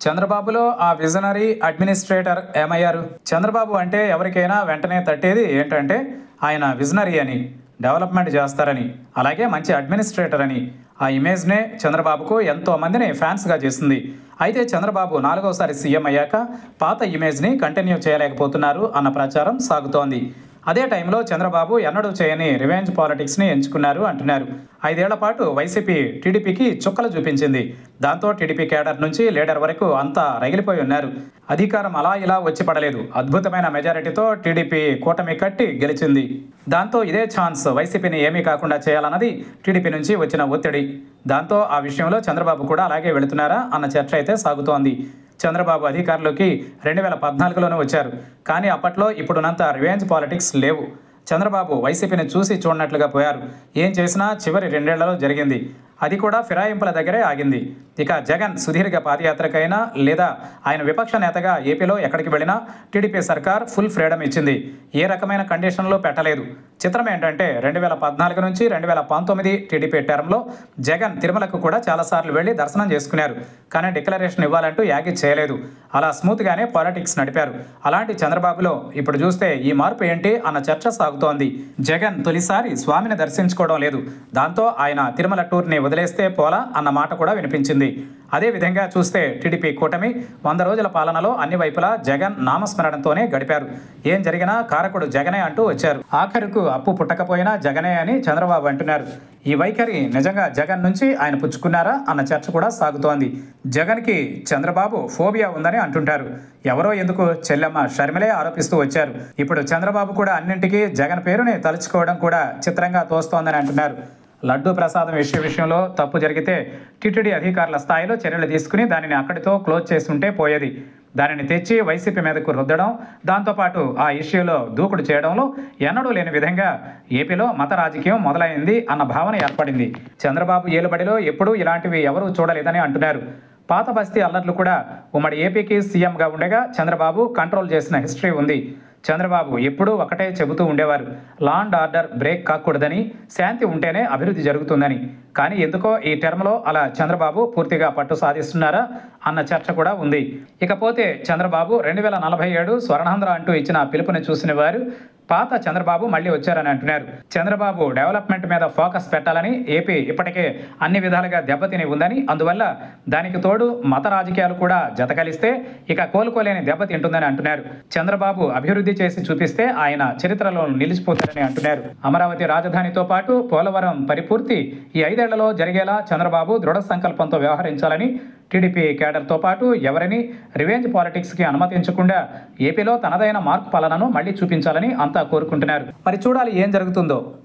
చంద్రబాబులో ఆ visionary administrator ఏమయ్యారు? చంద్రబాబు అంటే ఎవరికైనా వెంటనే తట్టేది ఏంటంటే ఆయన విజనరీ అని, డెవలప్మెంట్ చేస్తారని, అలాగే మంచి అడ్మినిస్ట్రేటర్ అని. ఆ ఇమేజ్నే చంద్రబాబుకు ఎంతో మందిని ఫ్యాన్స్గా చేసింది. అయితే చంద్రబాబు నాలుగోసారి సీఎం అయ్యాక పాత ఇమేజ్ని కంటిన్యూ చేయలేకపోతున్నారు అన్న ప్రచారం సాగుతోంది. అదే టైంలో చంద్రబాబు ఎన్నడూ చేయని రివెంజ్ పాలిటిక్స్ని ఎంచుకున్నారు అంటున్నారు. 5 ఏళ్ల పాటు వైసీపీ టీడీపీకి చుక్కలు చూపించింది. దాంతో టీడీపీ కేడర్ నుంచి లీడర్ వరకు అంతా రగిలిపోయి ఉన్నారు. అధికారం అలా ఇలా వచ్చి పడలేదు. అద్భుతమైన మెజారిటీతో టీడీపీ కూటమి కట్టి గెలిచింది. దాంతో ఇదే ఛాన్స్ వైసీపీని ఏమీ కాకుండా చేయాలన్నది టీడీపీ నుంచి వచ్చిన ఒత్తిడి. దాంతో ఆ విషయంలో చంద్రబాబు కూడా అలాగే వెళుతున్నారా అన్న చర్చ అయితే సాగుతోంది. చంద్రబాబు అధికారంలోకి 2014లోనే వచ్చారు. కానీ అప్పట్లో ఇప్పుడున్నంత రివెంజ్ పాలిటిక్స్ లేవు. చంద్రబాబు వైసీపీని చూసి చూడనట్లుగా పోయారు. ఏం చేసినా చివరి 2 ఏళ్లలో జరిగింది. అది కూడా ఫిరాయింపుల దగ్గరే ఆగింది. ఇక జగన్ సుదీర్ఘ పాదయాత్రకైనా లేదా ఆయన విపక్ష నేతగా ఏపీలో ఎక్కడికి వెళ్ళినా టీడీపీ సర్కార్ ఫుల్ ఫ్రీడమ్ ఇచ్చింది. ఏ రకమైన కండిషన్లో పెట్టలేదు. చిత్రం ఏంటంటే 2014 నుంచి 2019 టీడీపీ టర్మ్లో జగన్ తిరుమలకు కూడా చాలాసార్లు వెళ్ళి దర్శనం చేసుకున్నారు. కానీ డిక్లరేషన్ ఇవ్వాలంటూ యాగి చేయలేదు. అలా స్మూత్గానే పాలిటిక్స్ నడిపారు. అలాంటి చంద్రబాబులో ఇప్పుడు చూస్తే ఈ మార్పు ఏంటి అన్న చర్చ సాగుతోంది. జగన్ తొలిసారి స్వామిని దర్శించుకోవడం లేదు. దాంతో ఆయన తిరుమల టూర్ని వదిలేస్తే పోలా అన్న మాట కూడా వినిపించింది. అదే విధంగా చూస్తే టీడీపీ కూటమి 100 రోజుల పాలనలో అన్ని వైపులా జగన్ నామస్మరణతోనే గడిపారు. ఏం జరిగినా కారకుడు జగనే అంటూ వచ్చారు. ఆఖరుకు అప్పు పుట్టకపోయినా జగనే అని చంద్రబాబు అంటున్నారు. ఈ వైఖరి నిజంగా జగన్ నుంచి ఆయన పుచ్చుకున్నారా అన్న చర్చ కూడా సాగుతోంది. జగన్కి చంద్రబాబు ఫోబియా ఉందని అంటుంటారు. ఎవరో ఎందుకు చెల్లెమ్మ షర్మిలే ఆరోపిస్తూ వచ్చారు. ఇప్పుడు చంద్రబాబు కూడా అన్నింటికీ జగన్ పేరుని తలుచుకోవడం కూడా చిత్రంగా తోస్తోందని అంటున్నారు. లడ్డూ ప్రసాదం విషయంలో తప్పు జరిగితే టీటీడీ అధికారుల స్థాయిలో చర్యలు తీసుకుని దానిని అక్కడితో క్లోజ్ చేస్తుంటే పోయేది. దానిని తెచ్చి వైసీపీ మీదకు రుద్దడం, దాంతోపాటు ఆ ఇష్యూలో దూకుడు చేయడంలో ఎన్నడూ లేని విధంగా ఏపీలో మత రాజకీయం మొదలైంది అన్న భావన ఏర్పడింది. చంద్రబాబు ఏలుబడిలో ఎప్పుడూ ఇలాంటివి ఎవరూ చూడలేదని అంటున్నారు. పాత బస్తీ అల్లర్లు కూడా ఉమ్మడి ఏపీకి సీఎంగా ఉండగా చంద్రబాబు కంట్రోల్ చేసిన హిస్టరీ ఉంది. చంద్రబాబు ఎప్పుడూ ఒకటే చెబుతూ ఉండేవారు, లా అండ్ ఆర్డర్ బ్రేక్ కాకూడదని, శాంతి ఉంటేనే అభివృద్ధి జరుగుతుందని. కానీ ఎందుకో ఈ టర్మ్లో అలా చంద్రబాబు పూర్తిగా పట్టు సాధిస్తున్నారా అన్న చర్చ కూడా ఉంది. ఇకపోతే చంద్రబాబు 2047 స్వర్ణాంధ్ర అంటూ ఇచ్చిన పిలుపుని చూసిన వారు పాత చంద్రబాబు మళ్ళీ వచ్చారని అంటున్నారు. చంద్రబాబు డెవలప్మెంట్ మీద ఫోకస్ పెట్టాలని, ఏపీ ఇప్పటికే అన్ని విధాలుగా దెబ్బతిని ఉందని, అందువల్ల దానికి తోడు మత రాజకీయాలు కూడా జతకలిస్తే ఇక కోలుకోలేని దెబ్బతింటుందని అంటున్నారు. చంద్రబాబు అభివృద్ధి చేసి చూపిస్తే ఆయన చరిత్రలో నిలిచిపోతారని అంటున్నారు. అమరావతి రాజధానితో పాటు పోలవరం పరిపూర్తి ఈ 5 ఏళ్లలో జరిగేలా చంద్రబాబు దృఢ సంకల్పంతో వ్యవహరించాలని, టీడీపీ కేడర్తో పాటు ఎవరిని రివెంజ్ పాలిటిక్స్కి అనుమతించకుండా ఏపీలో తనదైన మార్క్ పాలనను మళ్లీ చూపించాలని అంతా కోరుకుంటున్నారు. మరి చూడాలి ఏం జరుగుతుందో.